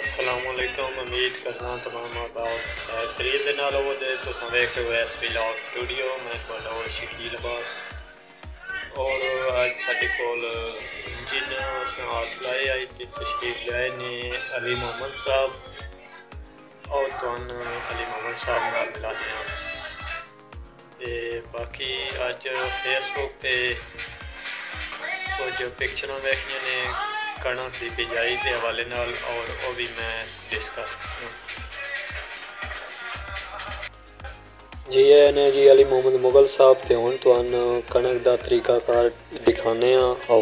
अस्सलामुअलैकुम। उम्मीद करना तमाम आबाद खैर खरीद दे नाल होवो दे तुसां देख रहे हो एस व्लॉग स्टूडियो। मैं तुहाडा और शकील अब्बास और अज साडे कोल जिन्ना हाथ लाए आई ते तशरीफ लाए ने अली मोहम्मद साहब और तुहानू अली मोहम्मद साहब नाल मिलाने ते बाकी अज फेसबुक ते कुछ पिक्चरां वेखियां ने कणक की बिजाई के हवाले नाल और वो भी मैं डिस्कस करूँ। जी ने जी अली मोहम्मद मुगल साहब ते हुण तुहानू कणक का तरीकाकार दिखाने आओ।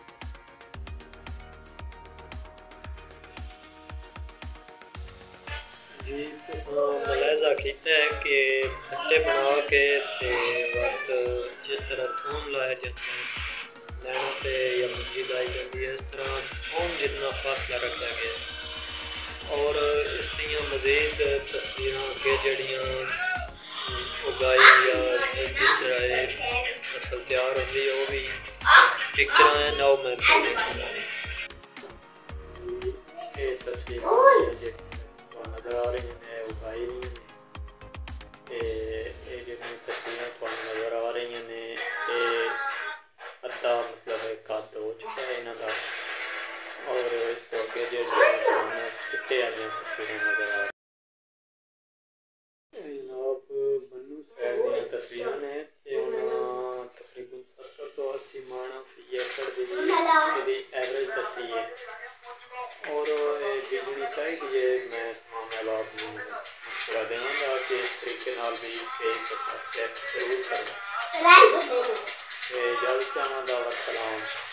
जी तुसां मुलाहजा किया है कि खट्टे बना के ते वक्त जिस तरह थूम लाया जाता है लैना पे या मुर्गी लाई जाती है इस तरह थूम जितना फासला रखा गया और इसलिए मज़ीद तस्वीर के जड़ियाँ उगाई या जिस तरह फसल तैयार होती है वो भी पिक्चर है ना मैं तस्वीर नज़र आ रही हैं उगाई तस्वीर नज़र आ रही ने अद्धा मतलब कद हो चुका है इन्हों का और इस तो अगे जो सिट्टे वाली तस्वीरें नज़र आ रही जनाब मन्नू साहब दी तस्वीर ने तकरीबन 70 तो 80 माणा फी एकड़ की एवरेज दसी है और बिजली चाहिए। मैं तमाम आप मशवरा देवागा कि इस तरीके भी चेक जरूर करें। इजाज़त चाहवागा। अस्सलाम।